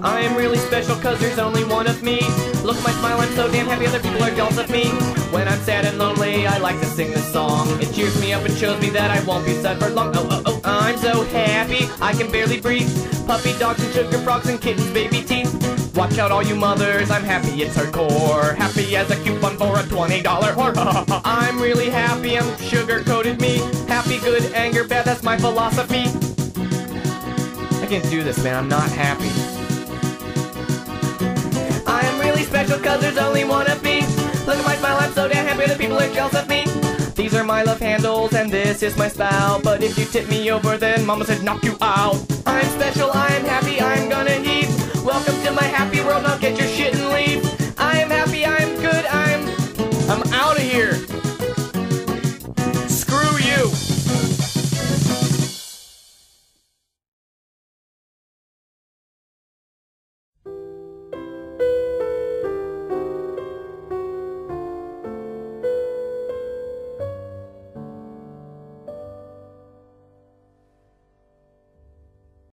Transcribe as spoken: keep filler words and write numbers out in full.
I am really special cause there's only one of me. Look at my smile, I'm so damn happy other people are jealous of me. When I'm sad and lonely, I like to sing this song. It cheers me up and shows me that I won't be sad for long. Oh, oh, oh, I'm so happy, I can barely breathe. Puppy dogs and sugar frogs and kittens, baby teeth. Watch out all you mothers, I'm happy, it's hardcore. Happy as a coupon for a twenty dollar whore. I'm really happy, I'm sugar-coated me. Happy, good, anger, bad, that's my philosophy. I can't do this, man, I'm not happy. I am really special cause there's only one of me. Look at my smile, I'm so damn happy that people are jealous of me. These are my love handles and this is my spout. But if you tip me over then mama said knock you out. I'm special, I am happy, I am